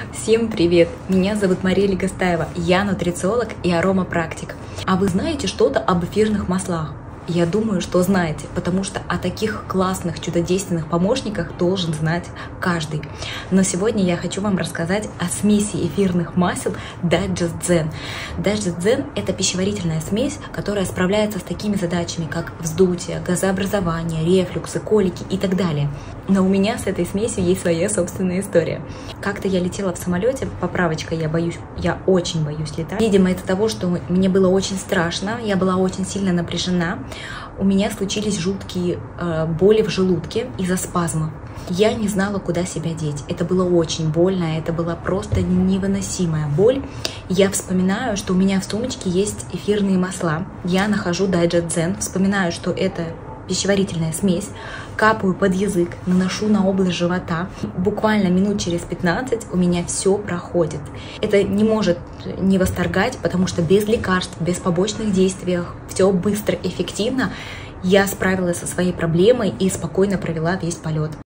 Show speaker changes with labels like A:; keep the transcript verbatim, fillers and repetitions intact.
A: Всем привет! Меня зовут Мария Легостаева, я нутрициолог и аромапрактик. А вы знаете что-то об эфирных маслах? Я думаю, что знаете, потому что о таких классных, чудодейственных помощниках должен знать каждый. Но сегодня я хочу вам рассказать о смеси эфирных масел Digest Zen. Digest Zen – это пищеварительная смесь, которая справляется с такими задачами, как вздутие, газообразование, рефлюксы, колики и так далее. Но у меня с этой смесью есть своя собственная история. Как-то я летела в самолете, поправочка, я боюсь, я очень боюсь летать. Видимо, из-за того, что мне было очень страшно, я была очень сильно напряжена, у меня случились жуткие э, боли в желудке из-за спазма. Я не знала, куда себя деть. Это было очень больно, это была просто невыносимая боль. Я вспоминаю, что у меня в сумочке есть эфирные масла. Я нахожу Digest Zen, вспоминаю, что это пищеварительная смесь, капаю под язык, наношу на область живота. Буквально минут через пятнадцать у меня все проходит. Это не может не восторгать, потому что без лекарств, без побочных действий, все быстро, эффективно. Я справилась со своей проблемой и спокойно провела весь полет.